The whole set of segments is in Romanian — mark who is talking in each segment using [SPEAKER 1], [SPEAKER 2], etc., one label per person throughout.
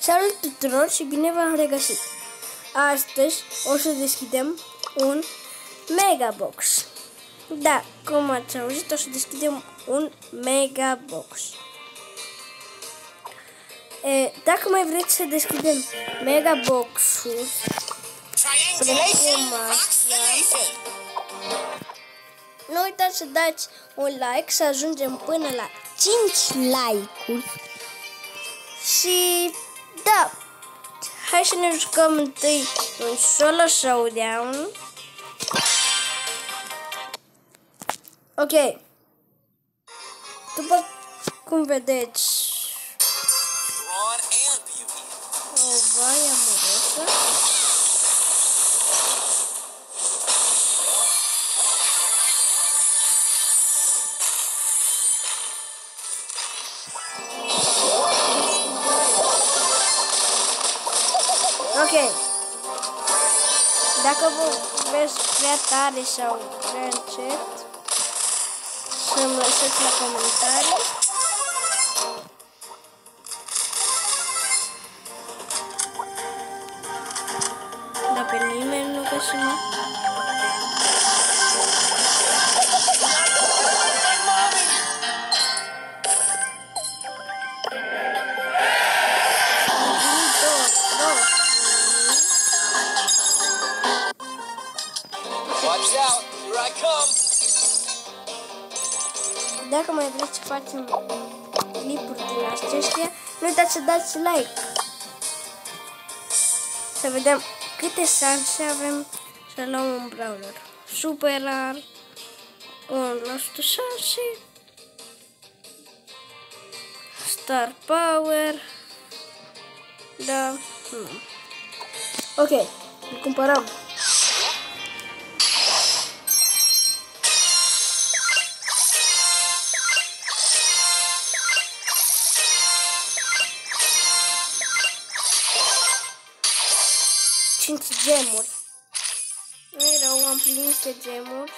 [SPEAKER 1] Salut tuturor și bine v-am regăsit! Astăzi o să deschidem un Megabox. Da, cum ați auzit, o să deschidem un Megabox. Dacă mai vreți să deschidem Megabox-ul, nu uitați să dați un like, să ajungem până la 5 like-uri. Și da, hai să ne jucăm întâi un solo showdown. Ok. După cum vedeți, o vaie amoroasă. Ok. Dacă vă veți prea tare sau prea încet, să-mi lăsați la comentarii. Dar pe nimeni nu găsim. Dacă mai vreți să facem clipuri din acestea, nu uitați să dați like. Să vedem câte șanse avem să luăm un brawler. Super rar, 1% șanse, Star Power, da, nu. Ok, îl cumpărăm. Gemuri. Nu-i rău, am primit niște gemuri.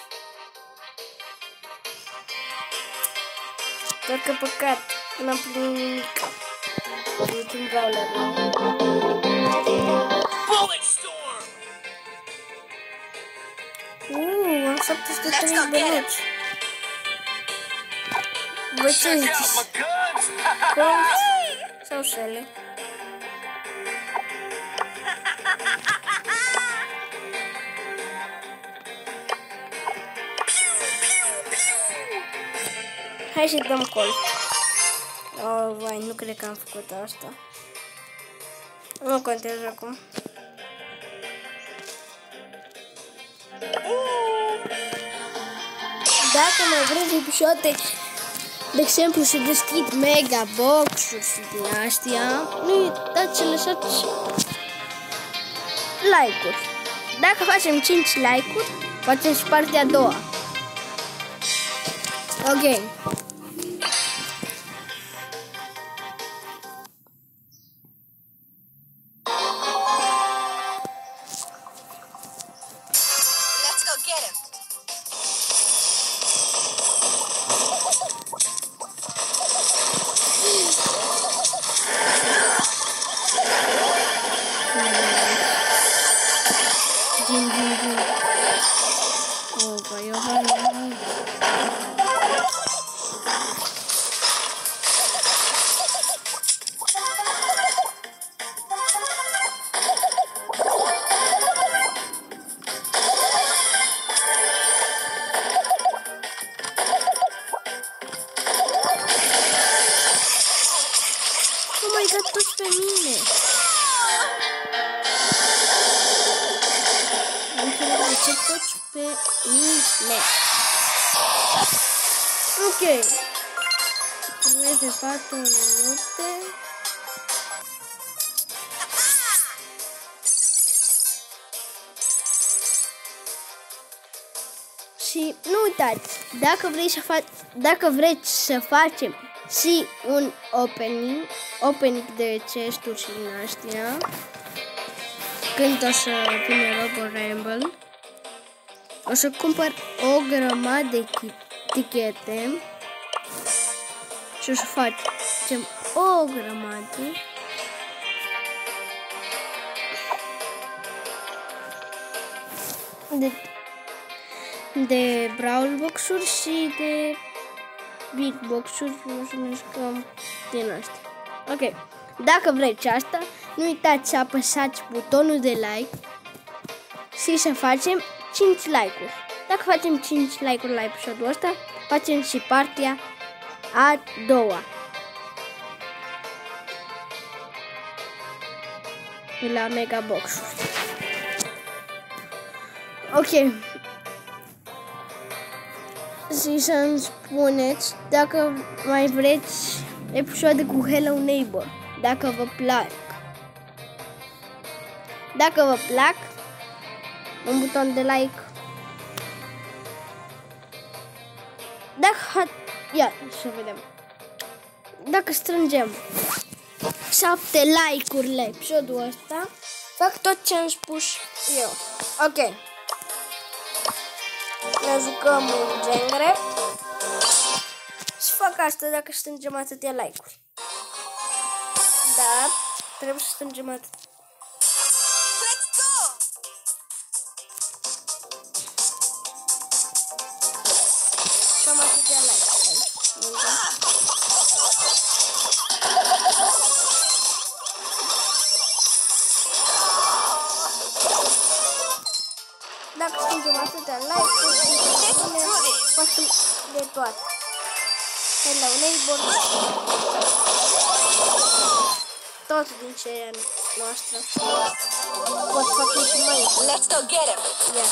[SPEAKER 1] Doar că păcat, n-am primit nimic. Niciun brawler. Am 730 bănuți. Voi ce ziceți? Colt sau Shelly? Hai să dăm Colt. Oh, vai, nu cred că am făcut asta. Nu contează acum. Dacă mai vreți episoade, de exemplu, să deschid Megabox-uri și din astea, nu uitați să lăsați like-uri. Dacă facem 5 like-uri, facem și partea a doua. Ok. Toți pe mine. De ce toți pe mine? Ok. 34 minute. Și nu uitați, dacă vreți să facem și un opening de chesturi și din astea, când o să vină Robo Rumble, o să cumpăr o grămadă de etichete și o să facem o grămadă de Brawl Box-uri și de Big Box-uri, nu știu, nu știu, din astea. Ok, dacă vreți asta, nu uitați să apăsați butonul de like și să facem 5 like-uri. Dacă facem 5 like-uri la episodul ăsta, facem și partea a doua. La Mega Box-uri. Ok. Și să-mi spuneți dacă mai vreți episoade cu Hello Neighbor, dacă vă plac. Dacă vă plac, un buton de like. Dacă, ia, să vedem. Dacă strângem 7 like-uri la episodul ăsta, fac tot ce am spus eu. Ok. Ne jucăm un genre și fac asta dacă strângem atâtea like-uri. Dar trebuie să strângem atât. Cam atâtea like-uri. Dacă strângem atâtea like-uri, facem de toate. Hello Neighbor, tot din seria noastră. Pot face și mai. Let's go get him. Ia.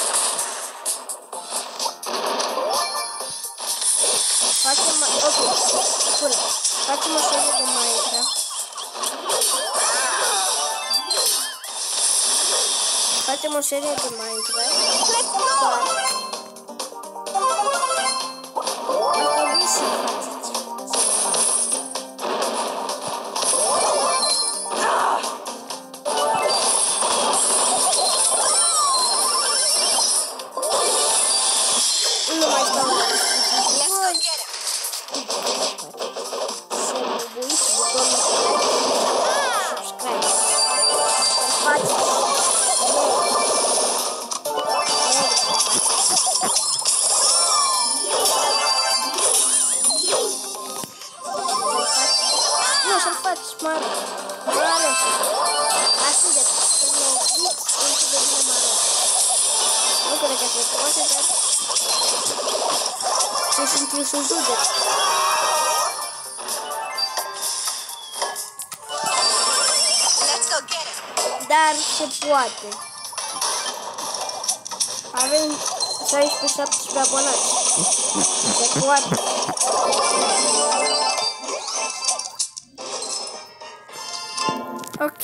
[SPEAKER 1] Facem mai. Ok, spune. Facem o serie de Minecraft. Facem o serie de Minecraft. Ar trebui să faceți. Nu mai stau la să bubuiți butonul de like și subscribe. Faceți. Nu, să-l faci mare. Mare. Așa de să ne uiți încă de bine mare. Nu cred că se poate, dar ce sunt eu să judec. Dar se poate. Avem 16-17 abonați. Se poate. Ok.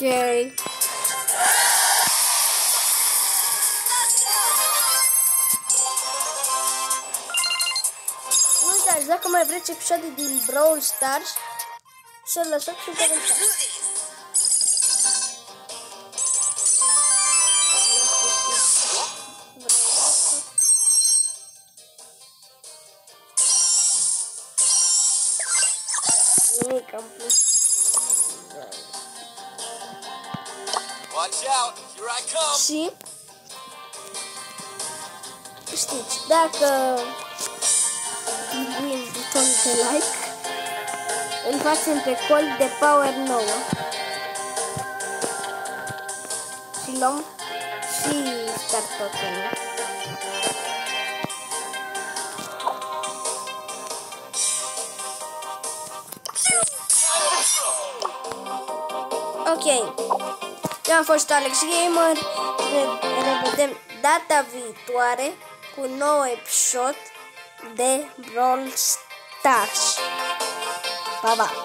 [SPEAKER 1] Nu uitați, dacă mai vreți episoade din Brawl Stars, să lăsați în comentarii. Nimic am pus. Și știți, dacă vin butonul de like, îl facem pe col de power 9 și luăm și start token. Ok, eu am fost Alex Gamer, ne revedem data viitoare cu un nou episod de Brawl Stars. Pa, pa!